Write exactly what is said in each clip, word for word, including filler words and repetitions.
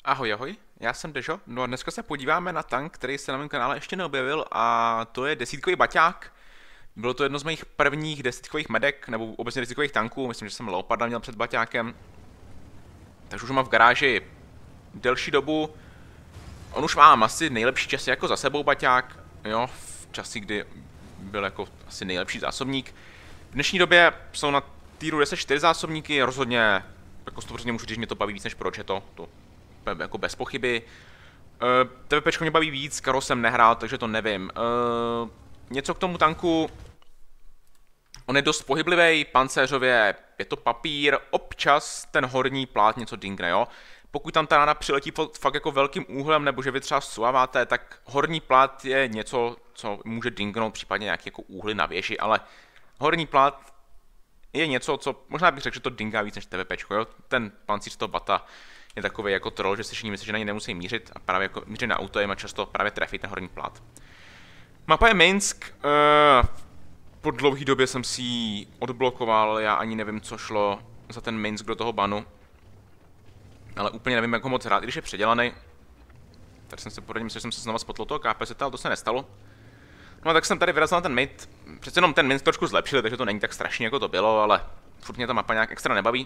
Ahoj, ahoj, já jsem Dežo, no a dneska se podíváme na tank, který se na mém kanále ještě neobjevil a to je desítkový baťák. Bylo to jedno z mých prvních desítkových medek, nebo obecně desítkových tanků, myslím, že jsem Leoparda měl před baťákem. Takže už mám v garáži delší dobu. On už mám asi nejlepší časy jako za sebou baťák, jo, v časy, kdy byl jako asi nejlepší zásobník. V dnešní době jsou na týru deset čtyři zásobníky, rozhodně jako sto procent můžu říct, že mě to baví víc než proč je to, to jako bez pochyby. Uh, TVPčko mě baví víc, Karo jsem nehrál, takže to nevím. Uh, něco k tomu tanku. On je dost pohyblivý, pancéřově je to papír, občas ten horní plát něco dingne, jo. Pokud tam ta rána přiletí fakt jako velkým úhlem, nebo že vy třeba suaváte, tak horní plát je něco, co může dingnout, případně nějaké jako úhly na věži, ale horní plát je něco, co možná bych řekl, že to dingá víc než TVPčko, jo. Ten pancíř toho bata je takový jako troll, že si všichni myslí, že na něj nemusí mířit a právě jako mířit na auto jim a často právě trefí ten horní plát. Mapa je Minsk, uh, po dlouhé době jsem si ji odblokoval, já ani nevím, co šlo za ten Minsk do toho banu. Ale úplně nevím, jak ho moc hrát, i když je předělaný. Tady jsem se poradil, myslím, že jsem se znova spotl toho K P Z, ale to se nestalo. No a tak jsem tady vyrazil na ten mid, přece jenom ten Minsk trošku zlepšili, takže to není tak strašně, jako to bylo, ale furt mě ta mapa nějak extra nebaví.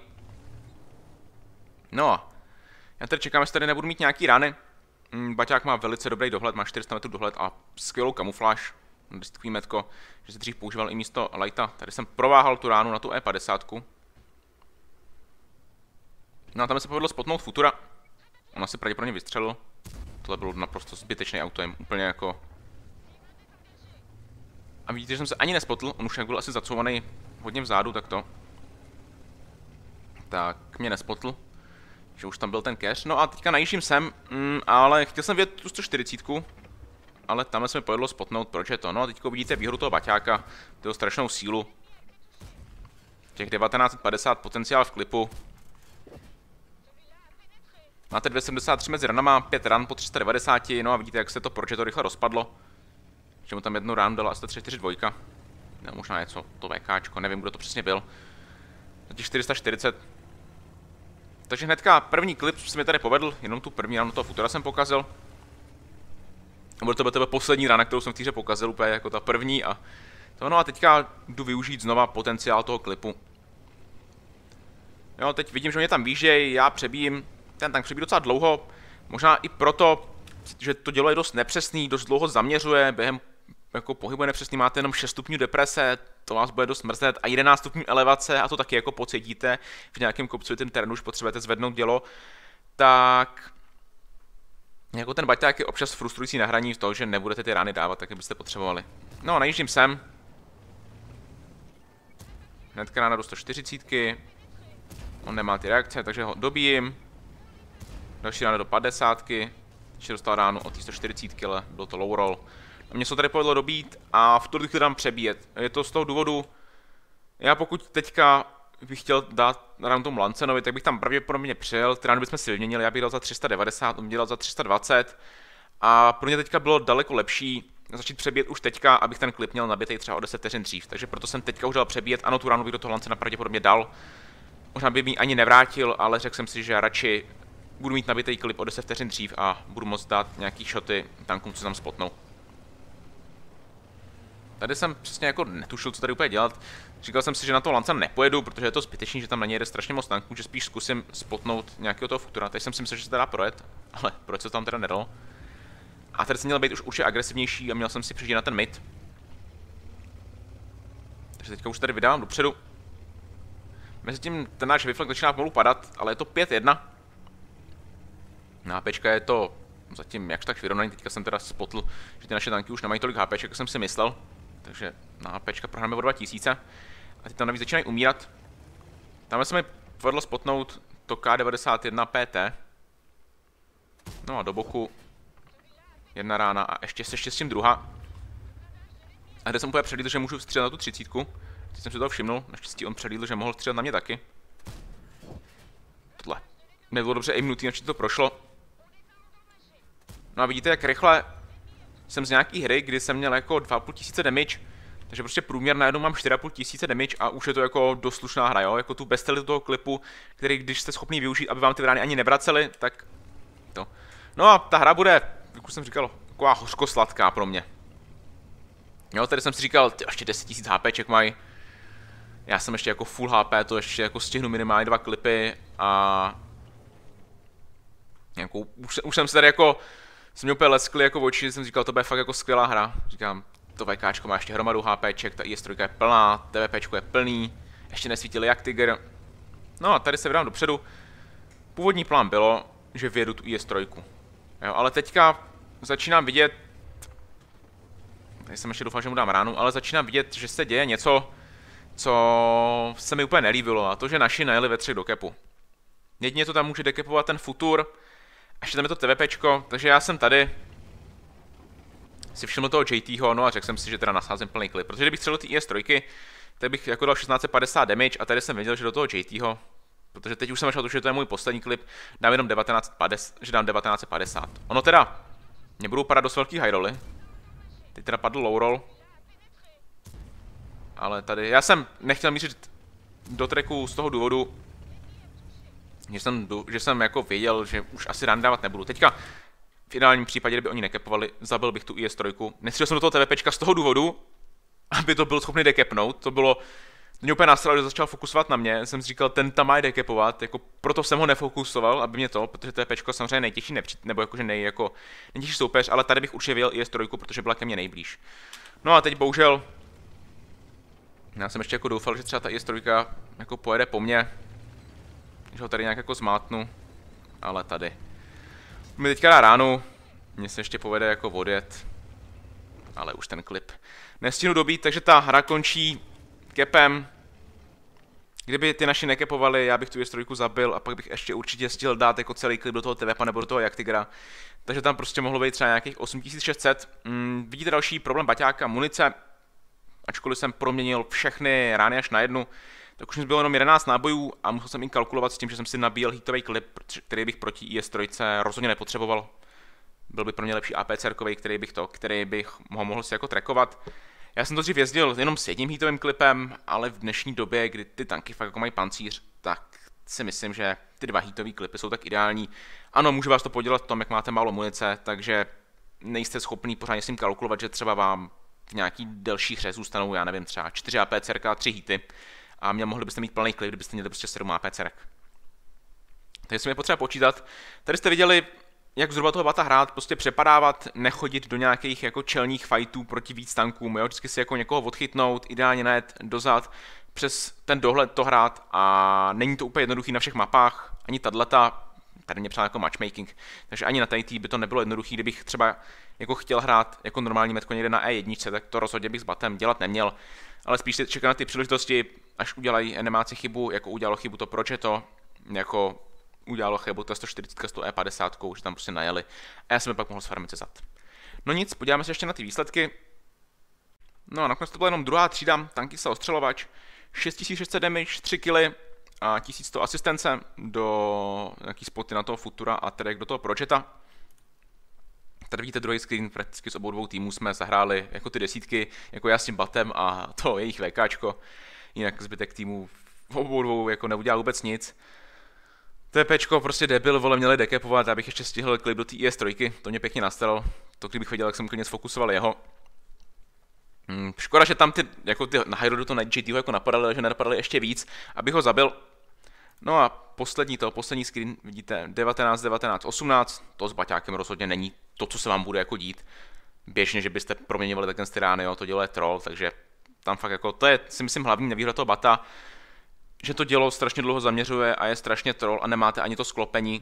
No a já tady čekám, jestli tady nebudu mít nějaký rány. Baťák má velice dobrý dohled, má čtyři sta metrů dohled a skvělou kamufláž. Takový metko, že se dřív používal i místo lighta. Tady jsem prováhal tu ránu na tu E padesát. No a tam se povedlo spotnout Futura. On asi pravděpodobně vystřelil. Tohle bylo naprosto zbytečný auto, jen úplně jako... A vidíte, že jsem se ani nespotl, on už jak byl asi zacouvaný hodně vzadu, tak to. Tak mě nespotl. Že už tam byl ten cache. No a teďka najíždím sem, mm, ale chtěl jsem vědět tu sto čtyřicet, ale tam se mi povedlo spotnout, proč je to. No a teďka vidíte výhodu toho baťáka, toho strašnou sílu. Těch devatenáct padesát potenciál v klipu. Máte dvě stě sedmdesát tři mezi ranama, pět ran po tři sta devadesát, no a vidíte, jak se to proč je to rychle rozpadlo. Že mu tam jednu ránu dala asi tři čtyři dva. Ne, možná něco, to VKčko, nevím, kdo to přesně byl. Za těch čtyři sta čtyřicet. Takže hnedka první klip se mi tady povedl, jenom tu první ránu toho Futura jsem pokazil. A bude to tebe poslední rána, kterou jsem v týře pokazil, úplně jako ta první a to no a teďka jdu využít znova potenciál toho klipu. Jo, teď vidím, že mě tam výžej, já přebijím, ten tank přebíjí docela dlouho, možná i proto, že to dělo je dost nepřesný, dost dlouho zaměřuje, během jako pohybu je nepřesný, máte jenom šest stupňů deprese, to vás bude dost mrzet, a jedenáct stupňů elevace, a to taky jako pocítíte v nějakém kopcovitém terénu, už potřebujete zvednout dělo, tak jako ten baťák je občas frustrující na hraní z toho, že nebudete ty rány dávat, tak jak byste potřebovali. No, najíždím sem. Hnedka rána do sto čtyřicet. On nemá ty reakce, takže ho dobijím. Další rána do padesát. Ještě dostal ránu od sto čtyřicet, ale byl to low roll. A mě se to tady povedlo dobít a v tuhle chvíli dám přebíjet. Je to z toho důvodu, já pokud teďka bych chtěl dát ránu tomu Lancenovi, tak bych tam pravděpodobně přijel, ty rány bychom si vyměnili, já bych dal za tři sta devadesát, on dělal za tři sta dvacet. A pro mě teďka bylo daleko lepší začít přebíjet už teďka, abych ten klip měl nabitý třeba o deset vteřin dřív. Takže proto jsem teďka už dal přebíjet, ano, tu ránu bych do toho Lancena pravděpodobně dal. Možná by mi ani nevrátil, ale řekl jsem si, že radši budu mít nabitý klip o deset vteřin dřív a budu moct dát nějaký shoty tankům, co tam spotnou. Tady jsem přesně jako netušil, co tady úplně dělat. Říkal jsem si, že na to Lancena nepojedu, protože je to zbytečný, že tam na něj jde strašně moc tanků, že spíš zkusím spotnout nějakého toho Futura. Teď jsem si myslel, že se to dá projet, ale proč se tam teda nedalo? A tady jsem měl být už určitě agresivnější a měl jsem si přijít na ten mid. Takže teďka už tady vydávám dopředu. Mezitím ten náš Wiflek začíná pomalu padat, ale je to pět jedna. Na HPčka je to zatím jakž tak vyrovnaný, teďka jsem teda spotl, že ty naše tanky už nemají tolik HPček, jak jsem si myslel. Takže na HPčka prohráme o dva tisíce. A teď tam navíc začínají umírat. Tam se mi povedlo spotnout to K devadesát jedna P T. No a do boku jedna rána a ještě se štěstím druhá. A kde jsem úplně předlídl, že můžu střílet na tu třicítku. Teď jsem si toho všimnul, naštěstí on předlídl, že mohl střílet na mě taky. Tohle nebylo dobře aimnutý, načím to prošlo. No a vidíte, jak rychle jsem z nějaký hry, kdy jsem měl jako dva a půl tisíce damage, takže prostě průměr najednou mám čtyři a půl tisíce damage a už je to jako dost slušná hra, jo? Jako tu besteli toho klipu, který když jste schopný využít, aby vám ty rány ani nevraceli, tak to. No a ta hra bude, jak už jsem říkal, taková hořko-sladká pro mě. Jo, tady jsem si říkal, ty ještě deset tisíc HPček mají. Já jsem ještě jako full H P, to ještě jako stihnu minimálně dva klipy a... Jako, už, už jsem se tady jako, jsem mě úplně leskli jako v oči, jsem říkal, to bude fakt jako skvělá hra. Říkám, to VKčko má ještě hromadu HPček, ta I S tři je plná, TVPčko je plný, ještě nesvítili jak Tiger. No a tady se vydám dopředu. Původní plán bylo, že vyjedu tu I S tři. Jo, ale teďka začínám vidět, tady jsem ještě doufal, že mu dám ránu, ale začínám vidět, že se děje něco, co se mi úplně nelíbilo, a to, že naši najeli ve třech do kepu. Jedině to tam může dekepovat ten Futur, a ještě tam je to TVPčko, takže já jsem tady si všiml toho J T ho, no a řekl jsem si, že teda nasázím plný klip, protože kdybych střelil ty I S tři, tak bych jako dal šestnáct set padesát damage a tady jsem věděl, že do toho J T ho, protože teď už jsem šel, že to je můj poslední klip, dám jenom devatenáct set padesát, že dám devatenáct set padesát. Ono teda, nebudou padat dost velký high rolly, teď teda padl low roll, ale tady, já jsem nechtěl mířit do tracku z toho důvodu, že jsem, že jsem jako věděl, že už asi run dávat nebudu. Teďka v ideálním případě, kdyby oni nekepovali, zabil bych tu I S tři. Nestřelil jsem do toho TVPčka z toho důvodu, aby to byl schopný dekepnout. To bylo, to mě úplně nasralo, že začal fokusovat na mě. Jsem si říkal, ten tam má dekepovat, jako proto jsem ho nefokusoval, aby mě to, protože TVPčko samozřejmě nejtěžší nepřít, nebo jakože nej, jako nejtěžší soupeř, ale tady bych určitě vyjel I S tři, protože byla ke mně nejblíž. No a teď bohužel, já jsem ještě jako doufal, že třeba ta I S tři jako pojede po mně, že ho tady nějak jako zmátnu, ale tady. Mi teďka dá ránu, mně se ještě povede jako odjet, ale už ten klip nestihnu dobít, takže ta hra končí kepem. Kdyby ty naši nekepovali, já bych tu I S tři zabil a pak bych ještě určitě stihl dát jako celý klip do toho TVPa nebo do toho jak Tigra. Takže tam prostě mohlo být třeba nějakých osm tisíc šest set. Mm, vidíte další problém baťáka, munice. Ačkoliv jsem proměnil všechny rány až na jednu, tak už mi bylo jenom jedenáct nábojů a musel jsem i kalkulovat s tím, že jsem si nabíjel hitový klip, který bych proti I S tři rozhodně nepotřeboval. Byl by pro mě lepší APCrkovej, který bych to, který bych ho mohl si jako trackovat. Já jsem to dřív jezdil jenom s jedním hitovým klipem, ale v dnešní době, kdy ty tanky fakt jako mají pancíř, tak si myslím, že ty dva hitový klipy jsou tak ideální. Ano, může vás to podělat v tom, jak máte málo munice, takže nejste schopný pořádně s tím kalkulovat, že třeba vám v nějaký delší hře zůstanou, já nevím, třeba čtyři APCrka a tři hity. A mě mohli byste mít plný klip, kdybyste měli prostě sedm APCrek. Takže jsem je potřeba počítat. Tady jste viděli, jak zhruba toho bata hrát, prostě přepadávat, nechodit do nějakých jako čelních fightů proti víc tankům, jo? Vždycky si jako někoho odchytnout, ideálně najet dozad, přes ten dohled to hrát a není to úplně jednoduchý na všech mapách, ani tato, tady mě přál jako matchmaking, takže ani na T T by to nebylo jednoduchý, kdybych třeba jako chtěl hrát jako normální metko někde na E jedna, tak to rozhodně bych s batem dělat neměl, ale spíš si čekám na ty příležitosti, až udělají enemáci chybu, jako udělalo chybu to Progetto, jako udělalo chybu to sto čtyřicet, sto E padesát, že tam prostě najeli a já jsem je pak mohl sfarmit se zad. No nic, podíváme se ještě na ty výsledky. No a nakonec to byla jenom druhá třída, tankista ostřelovač, šest tisíc šest set damage, tři killy a tisíc sto asistence do nějaký spoty na toho Futura a tedy do toho Progetta. Tady vidíte druhý screen, prakticky z obou dvou týmů jsme zahráli jako ty desítky, jako já s tím batem a to jejich VKčko. Jinak zbytek týmů v obou dvou jako neudělal vůbec nic. TPčko prostě debil, vole, měli dekepovat, abych ještě stihl klip do té I S tři, to mě pěkně nastalo. To kdybych věděl, jak jsem klidně sfokusoval jeho. Hmm, škoda, že tam ty, jako ty na Hyrodu to na J T jako napadaly, že napadaly ještě víc, abych ho zabil. No a poslední to, poslední screen, vidíte, devatenáct, devatenáct, osmnáct, to s baťákem rozhodně není to, co se vám bude jako dít. Běžně, že byste proměňovali takhle styrány, jo, to dělo je troll, takže tam fakt jako, to je si myslím hlavní nevýhoda toho bata, že to dělo strašně dlouho zaměřuje a je strašně troll a nemáte ani to sklopení.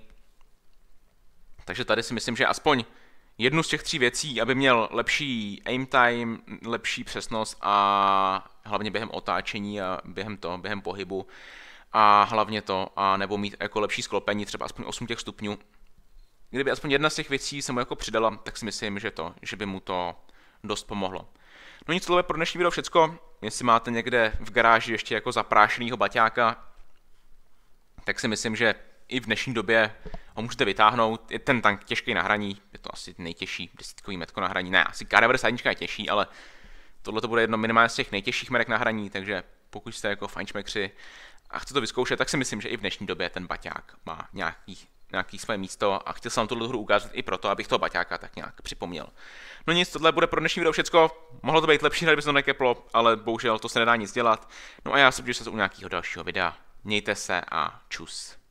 Takže tady si myslím, že aspoň jednu z těch tří věcí, aby měl lepší aim time, lepší přesnost a hlavně během otáčení a během toho, během pohybu a hlavně to, a nebo mít jako lepší sklopení, třeba aspoň osm těch stupňů. Kdyby aspoň jedna z těch věcí se mu jako přidala, tak si myslím, že to, že by mu to dost pomohlo. No nic, tohle pro dnešní video všecko. Jestli máte někde v garáži ještě jako zaprášenýho baťáka, tak si myslím, že i v dnešní době ho můžete vytáhnout. Je ten tank těžký na hraní, je to asi nejtěžší desítkový metko na hraní. Ne, asi K devadesát jedna je těžší, ale tohle to bude jedno minimálně z těch nejtěžších metek na hraní, takže pokud jste jako fajnšmekři a chcete to vyzkoušet, tak si myslím, že i v dnešní době ten baťák má nějaký nějaký své místo a chtěl jsem vám tuhle hru ukázat i proto, abych toho baťáka tak nějak připomněl. No nic, tohle bude pro dnešní video všecko. Mohlo to být lepší, kdyby se to nekeplo, ale bohužel to se nedá nic dělat. No a já se budu se u nějakého dalšího videa. Mějte se a čus.